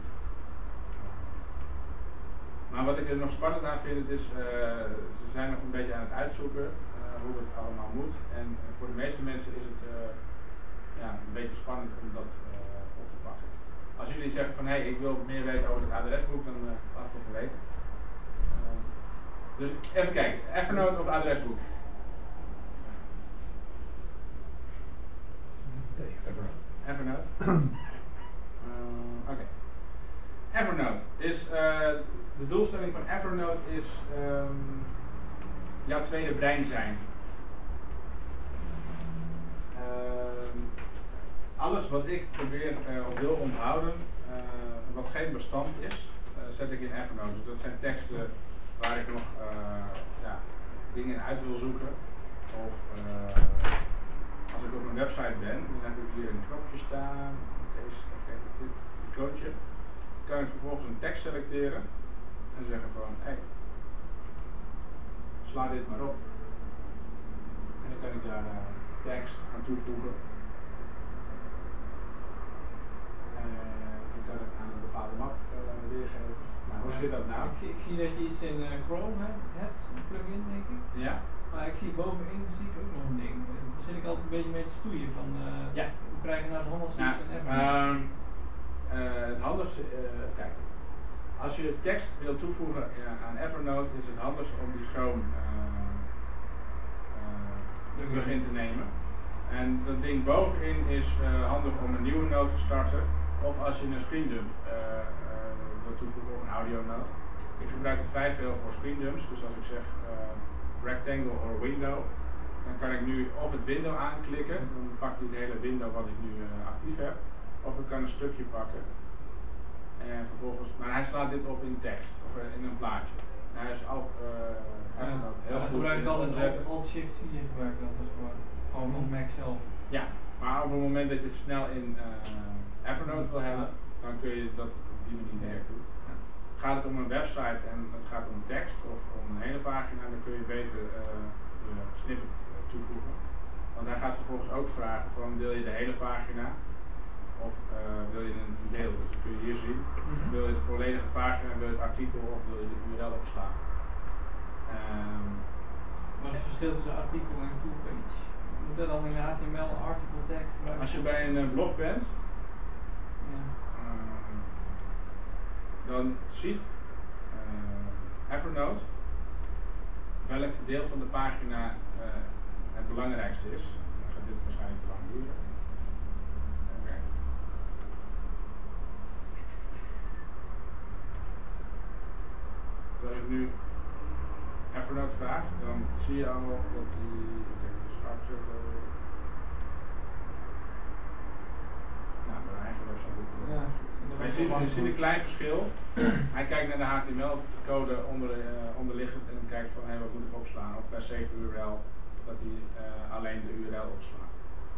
[SPEAKER 1] Maar wat ik er nog spannend aan vind, het is, uh, ze zijn nog een beetje aan het uitzoeken uh, hoe het allemaal moet. En uh, voor de meeste mensen is het uh, ja, een beetje spannend om dat uh, op te pakken. Als jullie zeggen van hé, hey, ik wil meer weten over het adresboek, dan uh, laat het even weten. Uh, dus even kijken, Evernote of adresboek?
[SPEAKER 3] Nee, Evernote.
[SPEAKER 1] Evernote. uh, Oké. Okay. Evernote is, uh, de doelstelling van Evernote is um, jouw tweede brein zijn. Uh, alles wat ik probeer uh, of wil onthouden, uh, wat geen bestand is, uh, zet ik in Evernote. Dus dat zijn teksten waar ik nog uh, ja, dingen uit wil zoeken. Of uh, als ik op een website ben, dan heb ik hier een knopje staan. Deze, even kijken, dit icoontje. Kan ik vervolgens een tekst selecteren en zeggen van, hé, hey, sla dit maar op. En dan kan ik daar uh, tekst aan toevoegen. Uh, dan kan ik aan een bepaalde map uh, weergeven. Nou, hoe zit dat nou?
[SPEAKER 4] Ik zie, ik zie dat je iets in uh, Chrome he, hebt, een plugin denk ik.
[SPEAKER 1] Ja.
[SPEAKER 4] Maar ik zie bovenin zie ik ook nog een ding. Daar zit ik altijd een beetje mee te stoeien van uh,
[SPEAKER 1] ja.
[SPEAKER 4] hoe krijg je nou het handigste iets
[SPEAKER 1] nou,
[SPEAKER 4] in Evernote?
[SPEAKER 1] Um, uh, het handigste, uh, even kijken. Als je tekst wil toevoegen ja, aan Evernote is het handigst om die Chrome uh, uh, plugin te nemen. En dat ding bovenin is uh, handig om een nieuwe note te starten. Of als je een screen dump uh, uh, wil toevoegen of een audio note. Ik gebruik het vrij veel voor screen dumps. Dus als ik zeg uh, rectangle of window, dan kan ik nu of het window aanklikken. Dan pakt hij het hele window wat ik nu uh, actief heb. Of ik kan een stukje pakken. En vervolgens, maar hij slaat dit op in tekst of in een plaatje. Hij is al uh, even dat heel
[SPEAKER 4] ja,
[SPEAKER 1] goed.
[SPEAKER 4] Gebruik ik altijd
[SPEAKER 1] zetten.
[SPEAKER 4] Alt-Shift-vier gebruik ik dat dus voor gewoon van Mac zelf.
[SPEAKER 1] Ja, maar op het moment dat je het snel in uh, Evernote wil hebben, dan kun je dat op die manier direct doen. Ja. Gaat het om een website en het gaat om tekst of om een hele pagina, dan kun je beter uh, de snippet uh, toevoegen. Want hij gaat vervolgens ook vragen van wil je de hele pagina of uh, wil je een deel, dus dat kun je hier zien. Mm-hmm. Wil je de volledige pagina, wil je het artikel of wil je de U R L opslaan. Um,
[SPEAKER 4] Wat is het verschil tussen artikel en full page? Moet dat dan in de H T M L article tag gebruiken?
[SPEAKER 1] Als je bij een uh, blog bent,
[SPEAKER 4] ja.
[SPEAKER 1] um, dan ziet uh, Evernote welk deel van de pagina uh, het belangrijkste is. Dan gaat dit waarschijnlijk te lang duren. Okay. Als ik nu Evernote vraag, dan zie je al dat die structure. Nou, mijn eigen website ook.
[SPEAKER 4] Ja,
[SPEAKER 1] maar je ziet, je ziet een klein verschil. Hij kijkt naar de H T M L-code onder, uh, onderliggend en dan kijkt van hey, wat moet ik opslaan. Of bij save U R L dat hij uh, alleen de U R L opslaat.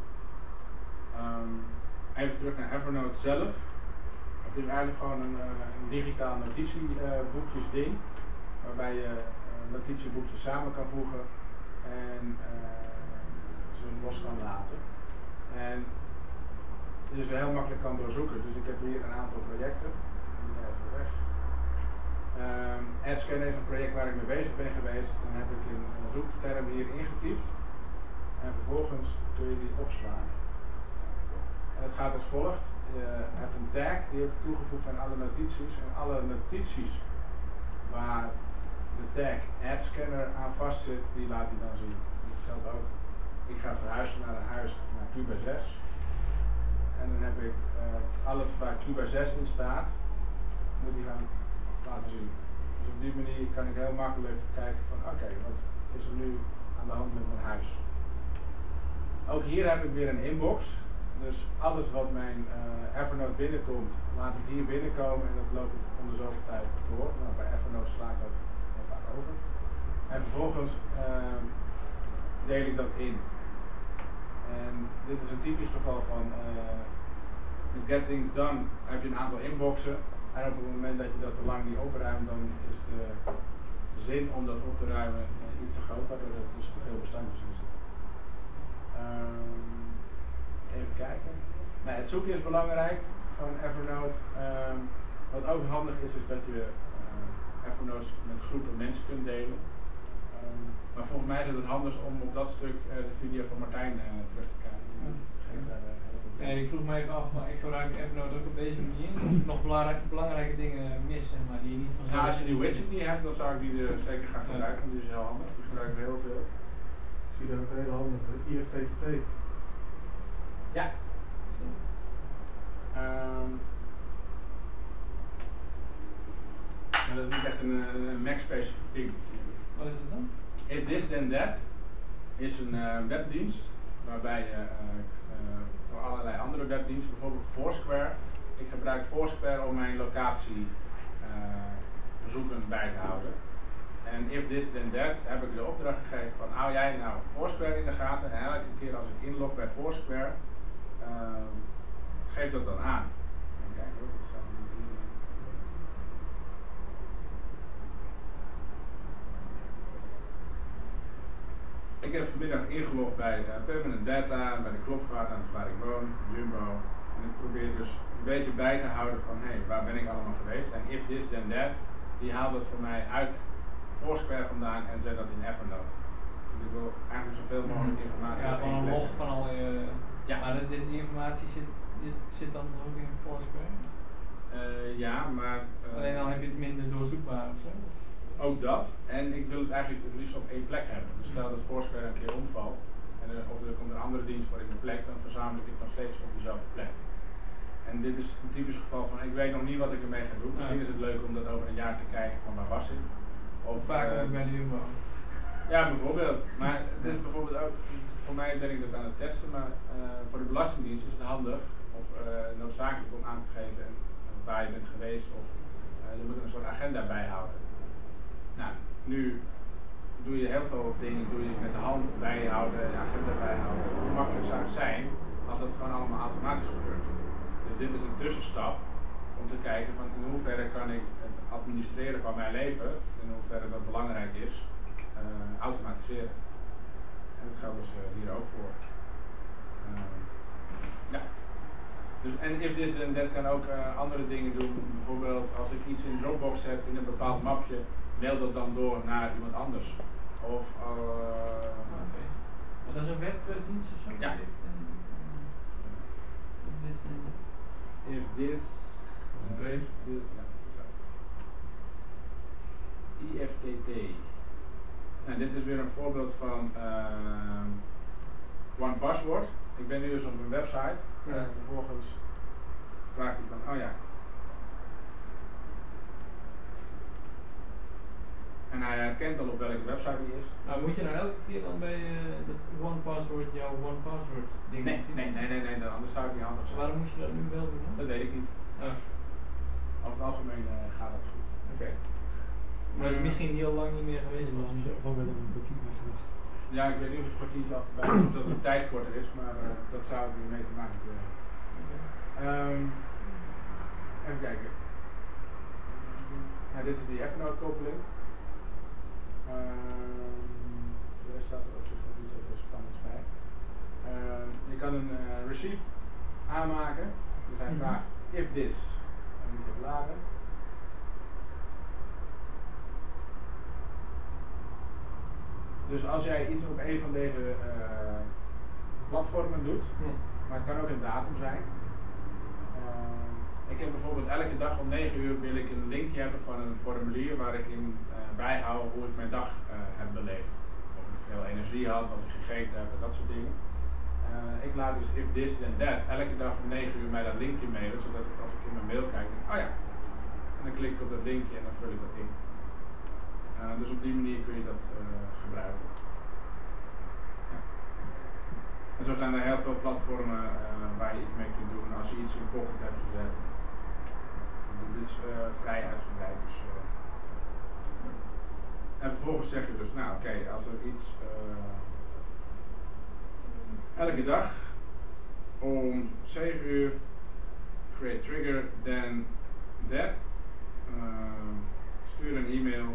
[SPEAKER 1] Um, even terug naar Evernote zelf. Het is eigenlijk gewoon een, uh, een digitaal notitieboekjes ding. Waarbij je uh, notitieboekjes samen kan voegen en uh, ze los kan laten. En je ze heel makkelijk kan doorzoeken. Dus ik heb hier een aantal projecten. Die even weg. Um, AdScanner is een project waar ik mee bezig ben geweest. Dan heb ik een, een zoekterm hier ingetypt. En vervolgens kun je die opslaan. En het gaat als volgt. Je hebt een tag die heb ik toegevoegd aan alle notities. En alle notities waar de tag AdScanner aan vastzit, die laat hij dan zien. Dus dat geldt ook. Ik ga verhuizen naar een huis naar Cuba zes. En dan heb ik uh, alles waar Cuba zes in staat, moet hij gaan laten zien. Dus op die manier kan ik heel makkelijk kijken van oké, okay, wat is er nu aan de hand met mijn huis. Ook hier heb ik weer een inbox. Dus alles wat mijn uh, Evernote binnenkomt, laat ik hier binnenkomen en dat loop ik om de zoveel tijd door. Nou, bij Evernote sla ik dat heel vaak over. En vervolgens uh, deel ik dat in. En dit is een typisch geval van uh, met Get Things Done heb je een aantal inboxen. En op het moment dat je dat te lang niet opruimt, dan is de zin om dat op te ruimen uh, iets te groot, waardoor er dus te veel bestandjes in zitten. Um, even kijken. Nou, het zoeken is belangrijk van Evernote. Um, wat ook handig is, is dat je uh, Evernote met groepen mensen kunt delen. Um, maar volgens mij is het het handigst om op dat stuk uh, de video van Martijn uh, terug te kijken.
[SPEAKER 4] Ja.
[SPEAKER 1] Geeft daar, uh, heel veel
[SPEAKER 4] Ja, ik vroeg me even af, maar ik gebruik Evernote ook op deze manier. Of ik nog belangrijke, belangrijke dingen mis, zeg maar, die je niet vanzelf...
[SPEAKER 1] Nou, als je die widget niet hebt, dan zou ik die er zeker gaan gebruiken, want die is heel handig. Die gebruiken we heel veel.
[SPEAKER 2] Ik zie daar ook een hele handige I F T T T.
[SPEAKER 1] Ja. Um, maar dat is niet echt een, een Mac-specifiek ding.
[SPEAKER 4] Wat is dat dan?
[SPEAKER 1] If This Then That is een uh, webdienst waarbij je uh, uh, voor allerlei andere webdiensten, bijvoorbeeld Foursquare. Ik gebruik Foursquare om mijn locatie uh, bezoeken bij te houden. En If This Then That heb ik de opdracht gegeven van hou jij nou Foursquare in de gaten en elke keer als ik inlog bij Foursquare uh, geef dat dan aan. Even kijken hoor, dat zou niet doen. heb vanmiddag ingelogd bij uh, Permanent Data, bij de Klokvaart, dat is waar ik woon, Jumbo. En ik probeer dus een beetje bij te houden van, hé, hey, waar ben ik allemaal geweest? En if this then that, die haalt het voor mij uit Foursquare vandaan en zet dat in Evernote. Dus ik wil eigenlijk zoveel mogelijk informatie.
[SPEAKER 4] Ja, gewoon een log van al je...
[SPEAKER 1] Ja.
[SPEAKER 4] Maar dit, dit, die informatie zit, dit zit dan toch ook in Foursquare?
[SPEAKER 1] Uh, ja, maar... Uh,
[SPEAKER 4] Alleen dan heb je het minder doorzoekbaar of zo?
[SPEAKER 1] Ook dat. En ik wil het eigenlijk het liefst op één plek hebben. Dus stel dat Foursquare een keer omvalt, en er, of er komt een andere dienst voor in de plek, dan verzamel ik het nog steeds op dezelfde plek. En dit is een typisch geval van, ik weet nog niet wat ik ermee ga doen. Misschien is het leuk om dat over een jaar te kijken van waar was ik.
[SPEAKER 4] Of vaak uh, bij de Jumbo.
[SPEAKER 1] Ja, bijvoorbeeld. Maar het is bijvoorbeeld ook, voor mij ben ik dat aan het testen, maar uh, voor de Belastingdienst is het handig of uh, noodzakelijk om aan te geven uh, waar je bent geweest of uh, je moet een soort agenda bijhouden. Nou, nu doe je heel veel dingen doe je met de hand bijhouden, de agenda bijhouden. Hoe makkelijk zou het zijn als dat gewoon allemaal automatisch gebeurt? Dus dit is een tussenstap om te kijken van in hoeverre kan ik het administreren van mijn leven, in hoeverre dat belangrijk is, uh, automatiseren. En dat geldt dus uh, hier ook voor. Uh, ja. Dus, en if this and that kan ook uh, andere dingen doen. Bijvoorbeeld als ik iets in Dropbox zet in een bepaald mapje, mail dat dan door naar iemand anders. Of uh,
[SPEAKER 4] okay. Dat is een webdienst of zo?
[SPEAKER 1] Ja.
[SPEAKER 4] If this and that.
[SPEAKER 1] If this
[SPEAKER 3] Een brief.
[SPEAKER 1] Uh, ja, zo. I F T T. Nou, dit is weer een voorbeeld van uh, OnePassword. Ik ben nu dus op een website. Ja. En vervolgens vraagt hij van, oh ja. En hij herkent al op welke website hij is.
[SPEAKER 4] Nou, moet je nou elke keer dan bij uh, dat OnePassword jouw OnePassword ding
[SPEAKER 1] nee, nee, nee, nee, nee, anders zou het niet handig zijn.
[SPEAKER 4] Waarom moest je dat nu wel doen?
[SPEAKER 1] Dat weet ik niet.
[SPEAKER 4] Oh.
[SPEAKER 1] Over het algemeen uh, gaat dat goed.
[SPEAKER 4] Oké. Okay. Maar dat is misschien heel lang niet meer geweest was.
[SPEAKER 6] Gewoon met een kwartier weggelegd.
[SPEAKER 1] Ja, ik weet niet of het kwartier al voorbij is of dat de tijd korter is, maar uh, dat zou er mee te maken kunnen hebben. Um, even kijken. Ja, dit is die Evernote koppeling. Um, er staat er op zich nog niet zoveel spannends bij. Uh, je kan een uh, receipt aanmaken. Dus hij vraagt if this. En moet je het laden. Dus als jij iets op een van deze uh, platformen doet, hm. maar het kan ook een datum zijn. Uh, ik heb bijvoorbeeld elke dag om negen uur wil ik een linkje hebben van een formulier waar ik in uh, bijhoud hoe ik mijn dag uh, heb beleefd. Of ik veel energie had, wat ik gegeten heb en dat soort dingen. Uh, ik laat dus if this then that elke dag om negen uur mij dat linkje mailen, zodat ik als ik in mijn mail kijk, denk, oh ja, en dan klik ik op dat linkje en dan vul ik dat in. Uh, dus op die manier kun je dat uh, gebruiken. Ja. En zo zijn er heel veel platformen uh, waar je iets mee kunt doen als je iets in Pocket hebt gezet. Dit is uh, vrij uitgebreid. Dus, uh, en vervolgens zeg je dus, nou oké, okay, als er iets uh, elke dag om zeven uur create trigger then that uh, stuur een e-mail.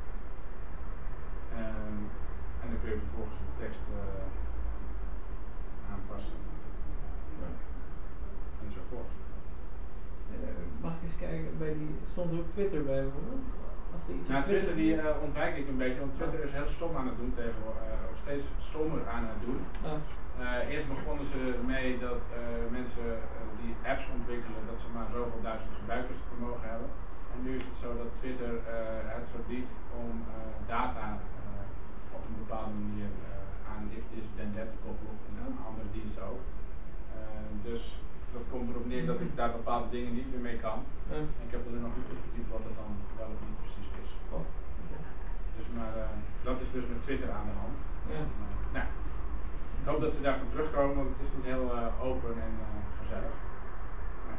[SPEAKER 1] Um, en dan kun je vervolgens de tekst uh, aanpassen. Ja. Enzovoort.
[SPEAKER 4] Uh, mag ik eens kijken, bij die, stond er ook Twitter bij bijvoorbeeld? Als er iets
[SPEAKER 1] nou,
[SPEAKER 4] Twitter,
[SPEAKER 1] Twitter die uh, ontwijk ik een beetje, want Twitter is heel stom aan het doen tegenwoordig, uh, of steeds stommer aan het doen.
[SPEAKER 4] Ah.
[SPEAKER 1] Uh, eerst begonnen ze mee dat uh, mensen uh, die apps ontwikkelen, dat ze maar zoveel duizend gebruikers te mogen hebben. En nu is het zo dat Twitter uh, het verbiedt om uh, data uh, op een bepaalde manier uh, aan if this then that te koppelen en aan andere diensten ook. Uh, dus dat komt erop neer dat ik daar bepaalde dingen niet meer mee kan.
[SPEAKER 4] Ja.
[SPEAKER 1] En ik heb er nog niet in verdiept wat het dan wel of niet precies is.
[SPEAKER 4] Oh. Okay.
[SPEAKER 1] Dus maar uh, dat is dus met Twitter aan de hand.
[SPEAKER 4] Ja.
[SPEAKER 1] Uh, nou, ik hoop dat ze daarvan terugkomen, want het is niet heel uh, open en uh, gezellig. Ja.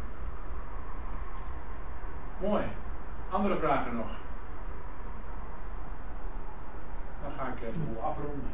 [SPEAKER 1] Mooi. Andere vragen nog? Dan ga ik de boel afronden.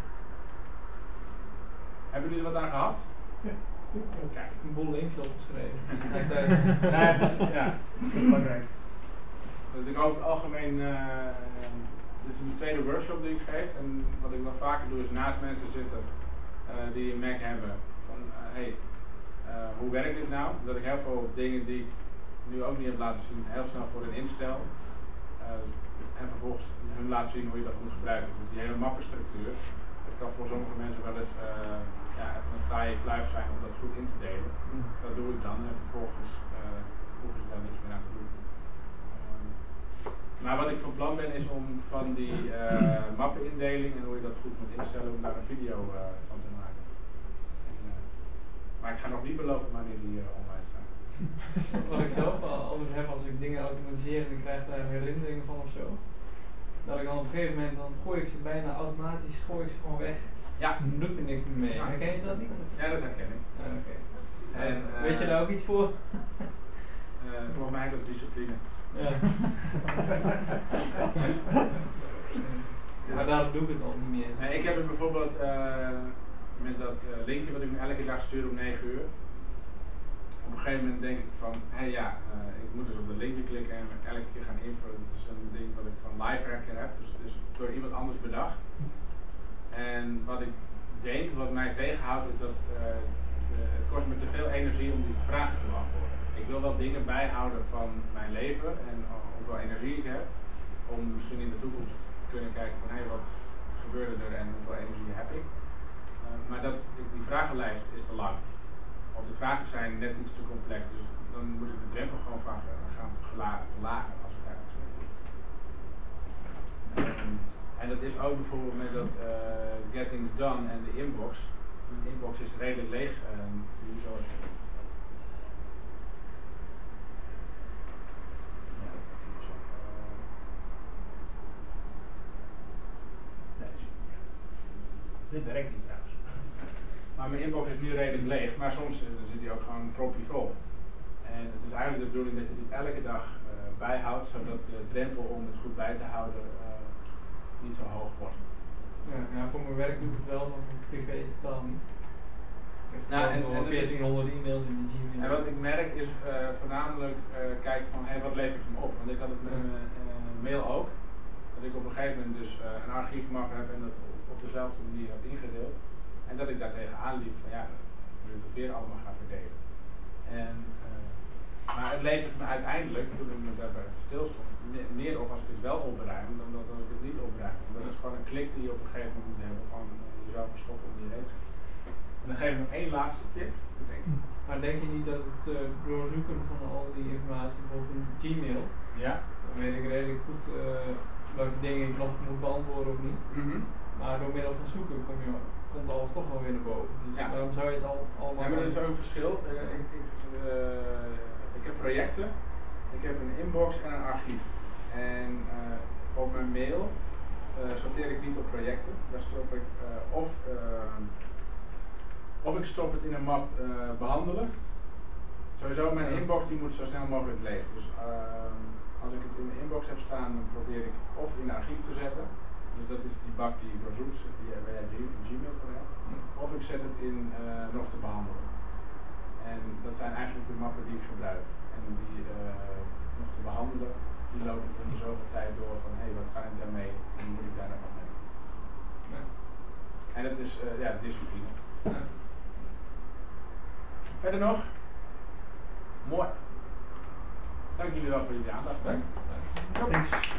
[SPEAKER 1] Hebben jullie er wat aan gehad?
[SPEAKER 4] Ja.
[SPEAKER 1] Kijk.
[SPEAKER 4] Een boel links opgeschreven.
[SPEAKER 1] Ja, het is ja, belangrijk. Dat ik over het algemeen uh, dit is een tweede workshop die ik geef. En wat ik wel vaker doe is naast mensen zitten uh, die een Mac hebben. Van, uh, hey, uh, hoe werkt dit nou? Dat ik heel veel dingen die ik nu ook niet heb laten zien, heel snel voor hen instel. Uh, en vervolgens hun laten zien hoe je dat moet gebruiken. Dus die hele mappenstructuur, dat kan voor sommige mensen wel eens uh, ja, een taaie kluif zijn om dat goed in te delen. Mm. Dat doe ik dan en vervolgens uh, hoeven ze daar niks meer aan te doen. Um, maar wat ik van plan ben is om van die uh, mappenindeling en hoe je dat goed moet instellen, om daar een video uh, van te maken. En, uh, maar ik ga nog niet beloven wanneer die uh, online staan.
[SPEAKER 4] Wat ik zelf al altijd heb als ik dingen automatiseer en ik krijg daar herinneringen van of zo. Dat ik dan op een gegeven moment, dan gooi ik ze bijna automatisch, gooi ik ze gewoon weg.
[SPEAKER 1] Ja.
[SPEAKER 4] Doet er niks meer mee. Ja. Herken je dat niet? Of?
[SPEAKER 1] Ja, dat herken ik.
[SPEAKER 4] Uh, Oké. Okay.
[SPEAKER 1] En, uh,
[SPEAKER 4] weet je daar ook iets voor?
[SPEAKER 1] Uh, volgens mij is dat discipline.
[SPEAKER 4] Ja. Ja. Maar daarom doe ik het nog niet meer.
[SPEAKER 1] Nee, ik heb het bijvoorbeeld uh, met dat uh, linkje wat ik me elke dag stuur om negen uur. Op een gegeven moment denk ik van, hé hey, ja, uh, ik moet dus op de linkje klikken en elke keer gaan invullen. Dat is een ding wat ik van Livehacker heb, dus het is door iemand anders bedacht. En wat ik denk, wat mij tegenhoudt, is dat uh, de, het kost me te veel energie om die vragen te beantwoorden. Ik wil wel dingen bijhouden van mijn leven en uh, hoeveel energie ik heb, om misschien in de toekomst te kunnen kijken van, hé, hey, wat gebeurde er en hoeveel energie heb ik. Uh, maar dat, die vragenlijst is te lang. Of de vragen zijn net iets te complex, dus dan moet ik de drempel gewoon van gaan verlagen als ik eigenlijk zo doe. Um, en dat is ook bijvoorbeeld met dat uh, Getting Done en de inbox. De inbox is redelijk leeg. Um, zo is het. Ja, dat is zo. Uh, nee, dit werkt niet trouwens. Maar mijn inbox is nu redelijk leeg, maar soms uh, zit die ook gewoon propje vol. En het is eigenlijk de bedoeling dat je dit elke dag uh, bijhoudt, zodat de drempel om het goed bij te houden uh, niet zo hoog wordt.
[SPEAKER 4] Ja, ja, voor mijn werk doe ik het wel, maar voor privé totaal niet. Ik heb
[SPEAKER 1] nou, en, en
[SPEAKER 4] veertienhonderd e-mails in de Gmail.
[SPEAKER 1] En wat ik merk is uh, voornamelijk uh, kijken van, hé, hey, wat levert hem op? Want ik had het met mijn uh, mail ook. Dat ik op een gegeven moment dus uh, een archiefmap heb en dat op dezelfde manier heb ingedeeld. En dat ik daar tegenaan liep van, ja, dan moet ik het weer allemaal gaan verdelen. En, uh, maar het levert me uiteindelijk, toen ik me daarbij stilstond, meer op als ik het wel opruim dan dat ik het niet opruim. Dat is gewoon een klik die je op een gegeven moment moet hebben van uh, jezelf verschoppen om die reden. En dan geef ik nog één laatste tip. Denk ik.
[SPEAKER 4] Maar denk je niet dat het uh, doorzoeken van al die informatie, bijvoorbeeld in Gmail,
[SPEAKER 1] ja?
[SPEAKER 4] Dan weet ik redelijk goed uh, welke dingen ik nog moet beantwoorden of niet.
[SPEAKER 1] Mm-hmm. Maar
[SPEAKER 4] door middel van zoeken kom je, komt alles toch wel weer naar boven. Dus ja. Waarom zou je het al, allemaal...
[SPEAKER 1] Ja, maar er is ook een verschil. Uh, ik, ik, uh, ik heb projecten, ik heb een inbox en een archief. En uh, op mijn mail uh, sorteer ik niet op projecten. Daar stop ik uh, of, uh, of ik stop het in een map uh, behandelen. Sowieso mijn inbox die moet zo snel mogelijk leeg. Dus uh, als ik het in mijn inbox heb staan, dan probeer ik het of in een archief te zetten. Dus dat is die bak die ik doorzoek, die waar jij Gmail voor hebt. Of ik zet het in uh, nog te behandelen. En dat zijn eigenlijk de mappen die ik gebruik. En die uh, nog te behandelen, die loop ik in zoveel tijd door van hé, hey, wat ga ik daarmee en moet ik daar nog wat mee. Ja. En dat is uh, ja, discipline. Ja. Verder nog? Mooi. Dank jullie wel voor jullie aandacht. Dank. Dank.